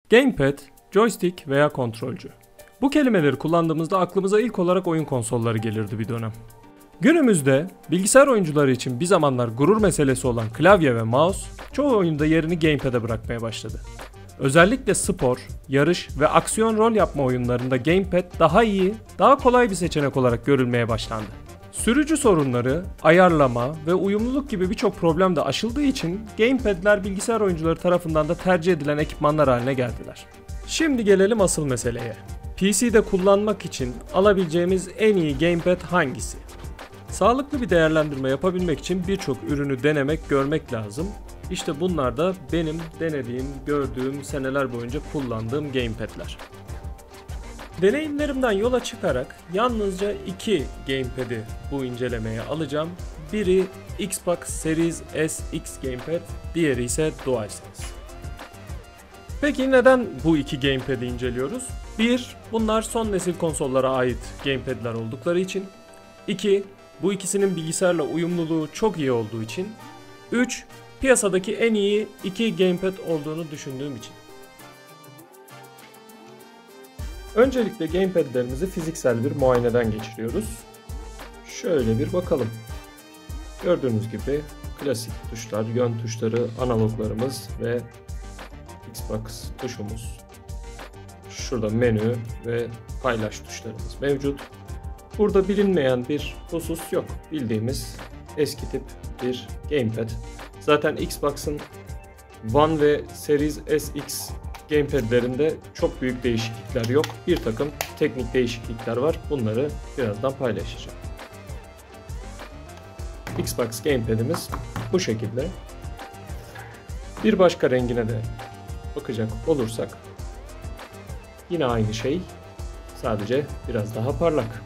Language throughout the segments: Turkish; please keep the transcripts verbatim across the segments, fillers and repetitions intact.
Gamepad, joystick veya kontrolcü. Bu kelimeleri kullandığımızda aklımıza ilk olarak oyun konsolları gelirdi bir dönem. Günümüzde bilgisayar oyuncuları için bir zamanlar gurur meselesi olan klavye ve mouse çoğu oyunda yerini gamepad'e bırakmaya başladı. Özellikle spor, yarış ve aksiyon rol yapma oyunlarında gamepad daha iyi, daha kolay bir seçenek olarak görülmeye başlandı. Sürücü sorunları, ayarlama ve uyumluluk gibi birçok problem de aşıldığı için gamepad'ler bilgisayar oyuncuları tarafından da tercih edilen ekipmanlar haline geldiler. Şimdi gelelim asıl meseleye. P C'de kullanmak için alabileceğimiz en iyi gamepad hangisi? Sağlıklı bir değerlendirme yapabilmek için birçok ürünü denemek, görmek lazım. İşte bunlar da benim denediğim, gördüğüm, seneler boyunca kullandığım gamepad'ler. Deneyimlerimden yola çıkarak yalnızca iki gamepad'i bu incelemeye alacağım. Biri Xbox Series S X gamepad, diğeri ise DualSense. Peki neden bu iki gamepad'i inceliyoruz? bir. Bunlar son nesil konsollara ait gamepad'ler oldukları için. iki. Bu ikisinin bilgisayarla uyumluluğu çok iyi olduğu için. üç. Piyasadaki en iyi iki gamepad olduğunu düşündüğüm için. Öncelikle gamepad'lerimizi fiziksel bir muayeneden geçiriyoruz. Şöyle bir bakalım. Gördüğünüz gibi klasik tuşlar, yön tuşları, analoglarımız ve Xbox tuşumuz. Şurada menü ve paylaş tuşlarımız mevcut. Burada bilinmeyen bir husus yok. Bildiğimiz eski tip bir gamepad. Zaten Xbox'ın One ve Series S X gamepad'lerinde çok büyük değişiklikler yok. Bir takım teknik değişiklikler var. Bunları birazdan paylaşacağım. Xbox gamepad'imiz bu şekilde. Bir başka rengine de bakacak olursak yine aynı şey, sadece biraz daha parlak.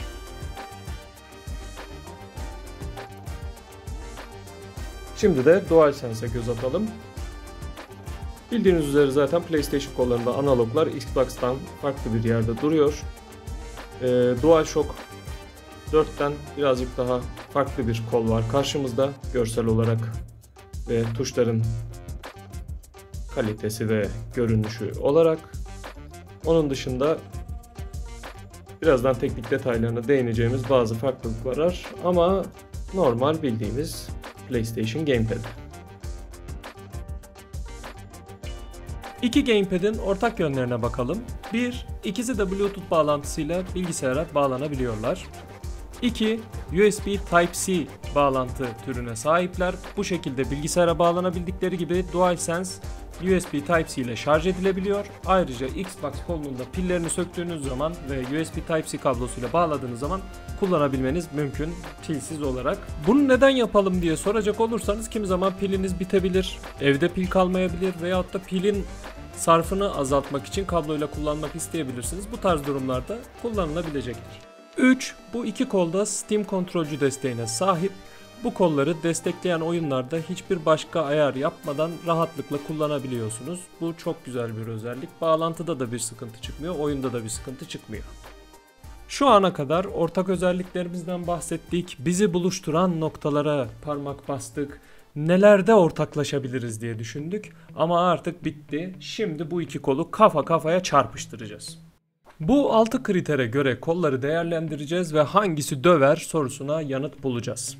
Şimdi de DualSense'e göz atalım. Bildiğiniz üzere zaten PlayStation kollarında analoglar Xbox'tan farklı bir yerde duruyor. Ee, DualShock dörtten birazcık daha farklı bir kol var karşımızda görsel olarak ve tuşların kalitesi ve görünüşü olarak. Onun dışında birazdan teknik detaylarına değineceğimiz bazı farklılıklar var ama normal bildiğimiz PlayStation Gamepad. İki gamepad'in ortak yönlerine bakalım. bir. İkisi de Bluetooth bağlantısıyla bilgisayara bağlanabiliyorlar. iki. U S B Type-C bağlantı türüne sahipler. Bu şekilde bilgisayara bağlanabildikleri gibi DualSense U S B Type-C ile şarj edilebiliyor. Ayrıca Xbox kolunda pillerini söktüğünüz zaman ve U S B Type-C kablosuyla bağladığınız zaman kullanabilmeniz mümkün pilsiz olarak. Bunu neden yapalım diye soracak olursanız kimi zaman piliniz bitebilir, evde pil kalmayabilir veyahut da pilin sarfını azaltmak için kabloyla kullanmak isteyebilirsiniz. Bu tarz durumlarda kullanılabilecektir. üç. Bu iki kolda Steam kontrolcü desteğine sahip. Bu kolları destekleyen oyunlarda hiçbir başka ayar yapmadan rahatlıkla kullanabiliyorsunuz. Bu çok güzel bir özellik. Bağlantıda da bir sıkıntı çıkmıyor, oyunda da bir sıkıntı çıkmıyor. Şu ana kadar ortak özelliklerimizden bahsettik, bizi buluşturan noktalara parmak bastık, nelerde ortaklaşabiliriz diye düşündük ama artık bitti. Şimdi bu iki kolu kafa kafaya çarpıştıracağız. Bu altı kritere göre kolları değerlendireceğiz ve hangisi döver sorusuna yanıt bulacağız.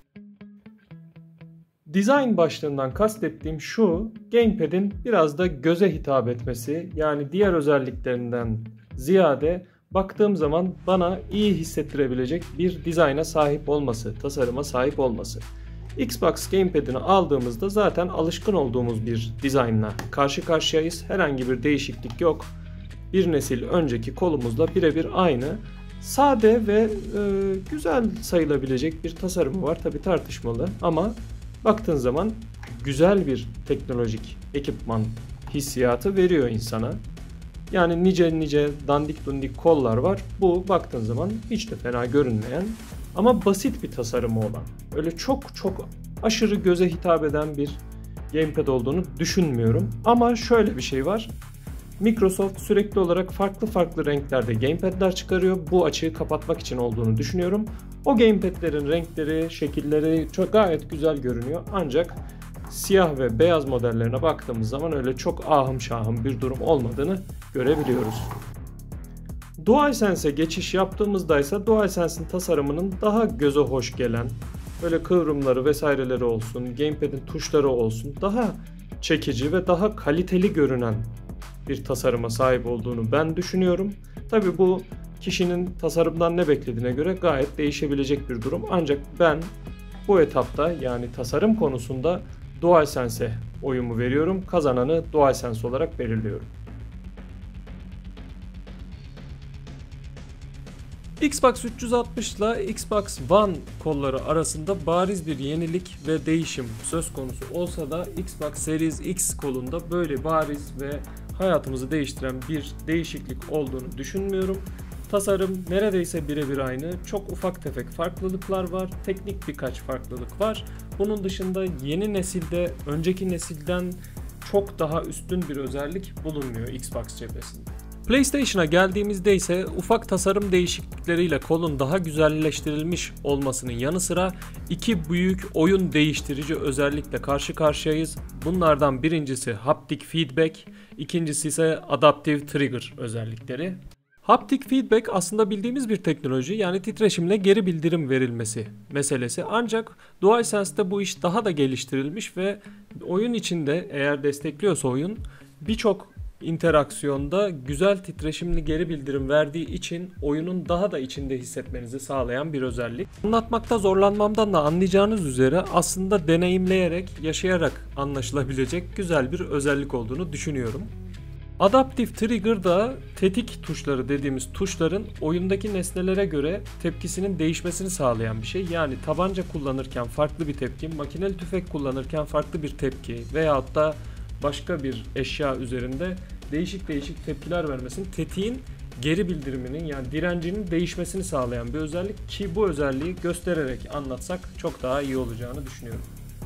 Design başlığından kastettiğim şu, gamepad'in biraz da göze hitap etmesi, yani diğer özelliklerinden ziyade baktığım zaman bana iyi hissettirebilecek bir dizayna sahip olması, tasarıma sahip olması. Xbox gamepad'ini aldığımızda zaten alışkın olduğumuz bir dizaynla karşı karşıyayız. Herhangi bir değişiklik yok. Bir nesil önceki kolumuzla birebir aynı. Sade ve e, güzel sayılabilecek bir tasarımı var. Tabii tartışmalı ama baktığın zaman güzel bir teknolojik ekipman hissiyatı veriyor insana. Yani nice nice dandik dundik kollar var. Bu baktığın zaman hiç de fena görünmeyen ama basit bir tasarımı olan, öyle çok çok aşırı göze hitap eden bir gamepad olduğunu düşünmüyorum. Ama şöyle bir şey var. Microsoft sürekli olarak farklı farklı renklerde gamepad'ler çıkarıyor. Bu açığı kapatmak için olduğunu düşünüyorum. O gamepad'lerin renkleri, şekilleri çok gayet güzel görünüyor. Ancak siyah ve beyaz modellerine baktığımız zaman öyle çok ahım şahım bir durum olmadığını görebiliyoruz. DualSense'e geçiş yaptığımızda ise DualSense'in tasarımının daha göze hoş gelen, böyle kıvrımları vesaireleri olsun, gamepad'in tuşları olsun, daha çekici ve daha kaliteli görünen bir tasarıma sahip olduğunu ben düşünüyorum. Tabii bu kişinin tasarımdan ne beklediğine göre gayet değişebilecek bir durum. Ancak ben bu etapta, yani tasarım konusunda DualSense'e oyumu veriyorum. Kazananı DualSense olarak belirliyorum. Xbox üç yüz altmış ile Xbox One kolları arasında bariz bir yenilik ve değişim söz konusu olsa da Xbox Series X kolunda böyle bariz ve hayatımızı değiştiren bir değişiklik olduğunu düşünmüyorum. Tasarım neredeyse birebir aynı. Çok ufak tefek farklılıklar var. Teknik birkaç farklılık var. Bunun dışında yeni nesilde önceki nesilden çok daha üstün bir özellik bulunmuyor Xbox cephesinde. PlayStation'a geldiğimizde ise ufak tasarım değişiklikleriyle kolun daha güzelleştirilmiş olmasının yanı sıra iki büyük oyun değiştirici özellikle karşı karşıyayız. Bunlardan birincisi Haptic Feedback, ikincisi ise Adaptive Trigger özellikleri. Haptic Feedback aslında bildiğimiz bir teknoloji, yani titreşimle geri bildirim verilmesi meselesi. Ancak DualSense'de bu iş daha da geliştirilmiş ve oyun içinde, eğer destekliyorsa oyun, birçok interaksiyonda güzel titreşimli geri bildirim verdiği için oyunun daha da içinde hissetmenizi sağlayan bir özellik. Anlatmakta zorlanmamdan da anlayacağınız üzere aslında deneyimleyerek, yaşayarak anlaşılabilecek güzel bir özellik olduğunu düşünüyorum. Adaptive Trigger da tetik tuşları dediğimiz tuşların oyundaki nesnelere göre tepkisinin değişmesini sağlayan bir şey. Yani tabanca kullanırken farklı bir tepki, makineli tüfek kullanırken farklı bir tepki veyahut da başka bir eşya üzerinde değişik değişik tepkiler vermesini, tetiğin geri bildiriminin, yani direncinin değişmesini sağlayan bir özellik ki bu özelliği göstererek anlatsak çok daha iyi olacağını düşünüyorum.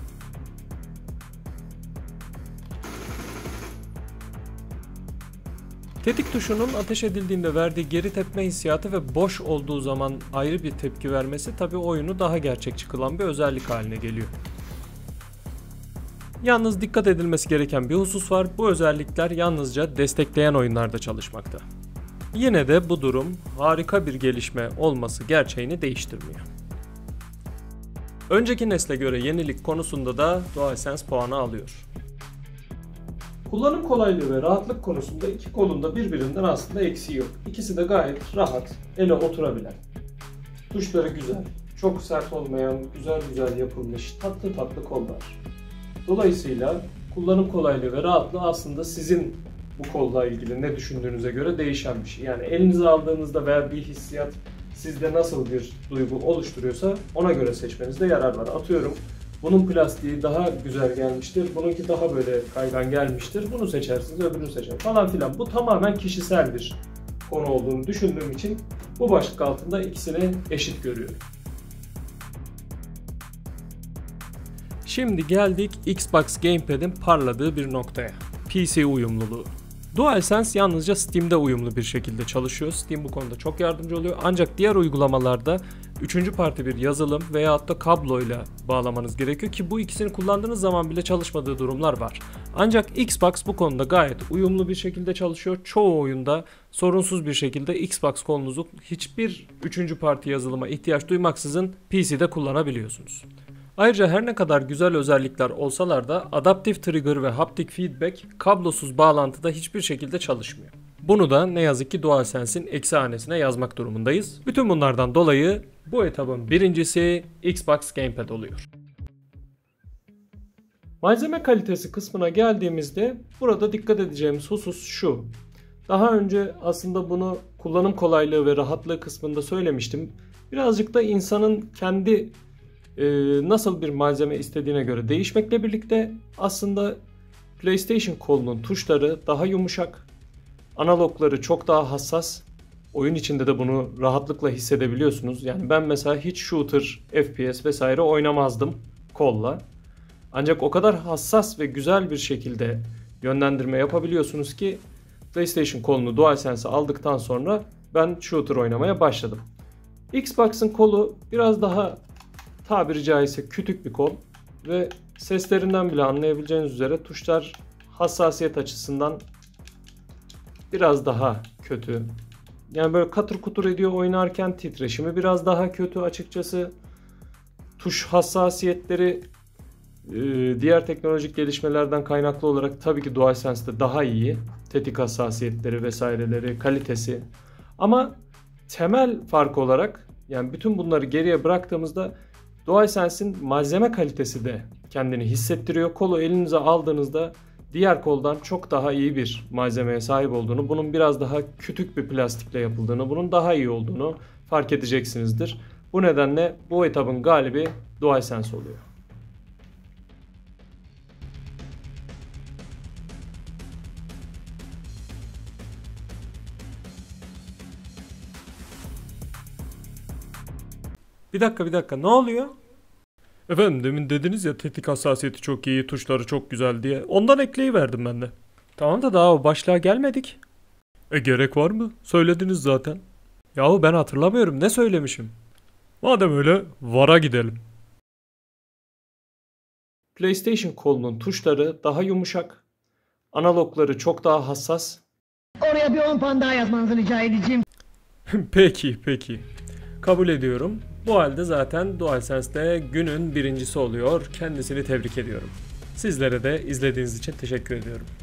Tetik tuşunun ateş edildiğinde verdiği geri tepme hissiyatı ve boş olduğu zaman ayrı bir tepki vermesi tabii oyunu daha gerçekçi kılan bir özellik haline geliyor. Yalnız dikkat edilmesi gereken bir husus var. Bu özellikler yalnızca destekleyen oyunlarda çalışmakta. Yine de bu durum harika bir gelişme olması gerçeğini değiştirmiyor. Önceki nesle göre yenilik konusunda da DualSense puanı alıyor. Kullanım kolaylığı ve rahatlık konusunda iki kolun da birbirinden aslında eksiği yok. İkisi de gayet rahat, ele oturabilen. Tuşları güzel, çok sert olmayan, güzel güzel yapılmış, tatlı tatlı kollar. Dolayısıyla kullanım kolaylığı ve rahatlığı aslında sizin bu kolla ilgili ne düşündüğünüze göre değişen bir şey. Yani elinize aldığınızda veya bir hissiyat sizde nasıl bir duygu oluşturuyorsa ona göre seçmenizde yarar var. Atıyorum, bunun plastiği daha güzel gelmiştir, bununki daha böyle kaygan gelmiştir, bunu seçersiniz, öbürünü seçer falan filan. Bu tamamen kişisel bir konu olduğunu düşündüğüm için bu başlık altında ikisini eşit görüyorum. Şimdi geldik Xbox Gamepad'in parladığı bir noktaya. P C uyumluluğu. DualSense yalnızca Steam'de uyumlu bir şekilde çalışıyor. Steam bu konuda çok yardımcı oluyor. Ancak diğer uygulamalarda üçüncü parti bir yazılım veyahut da kabloyla bağlamanız gerekiyor ki bu ikisini kullandığınız zaman bile çalışmadığı durumlar var. Ancak Xbox bu konuda gayet uyumlu bir şekilde çalışıyor. Çoğu oyunda sorunsuz bir şekilde Xbox kolunuzu hiçbir üçüncü parti yazılıma ihtiyaç duymaksızın P C'de kullanabiliyorsunuz. Ayrıca her ne kadar güzel özellikler olsalar da Adaptive Trigger ve Haptic Feedback kablosuz bağlantıda hiçbir şekilde çalışmıyor. Bunu da ne yazık ki DualSense'in eksi hanesine yazmak durumundayız. Bütün bunlardan dolayı bu etabın birincisi Xbox Gamepad oluyor. Malzeme kalitesi kısmına geldiğimizde burada dikkat edeceğimiz husus şu. Daha önce aslında bunu kullanım kolaylığı ve rahatlığı kısmında söylemiştim. Birazcık da insanın kendi e, nasıl bir malzeme istediğine göre değişmekle birlikte aslında PlayStation kolunun tuşları daha yumuşak, analogları çok daha hassas. Oyun içinde de bunu rahatlıkla hissedebiliyorsunuz. Yani ben mesela hiç shooter, F P S vesaire oynamazdım kolla. Ancak o kadar hassas ve güzel bir şekilde yönlendirme yapabiliyorsunuz ki PlayStation kolunu DualSense'e aldıktan sonra ben shooter oynamaya başladım. Xbox'ın kolu biraz daha tabiri caizse kütük bir kol. ve seslerinden bile anlayabileceğiniz üzere tuşlar hassasiyet açısından biraz daha kötü. Yani böyle katır kutur ediyor oynarken, titreşimi biraz daha kötü açıkçası. Tuş hassasiyetleri diğer teknolojik gelişmelerden kaynaklı olarak tabii ki DualSense'de daha iyi. Tetik hassasiyetleri vesaireleri, kalitesi. Ama temel fark olarak, yani bütün bunları geriye bıraktığımızda DualSense'in malzeme kalitesi de kendini hissettiriyor. Kolu elinize aldığınızda diğer koldan çok daha iyi bir malzemeye sahip olduğunu, bunun biraz daha kütük bir plastikle yapıldığını, bunun daha iyi olduğunu fark edeceksinizdir. Bu nedenle bu etabın galibi DualSense oluyor. Bir dakika bir dakika ne oluyor? Efendim demin dediniz ya tetik hassasiyeti çok iyi, tuşları çok güzel diye. Ondan ekleyiverdim ben de. Tamam da daha o başlığa gelmedik. E gerek var mı? Söylediniz zaten. Yahu ben hatırlamıyorum, ne söylemişim? Madem öyle vara gidelim. PlayStation kolunun tuşları daha yumuşak. Analogları çok daha hassas. Oraya bir on puan daha yazmanızı rica edeceğim. Peki peki. Kabul ediyorum. Bu halde zaten DualSense'de günün birincisi oluyor. Kendisini tebrik ediyorum. Sizlere de izlediğiniz için teşekkür ediyorum.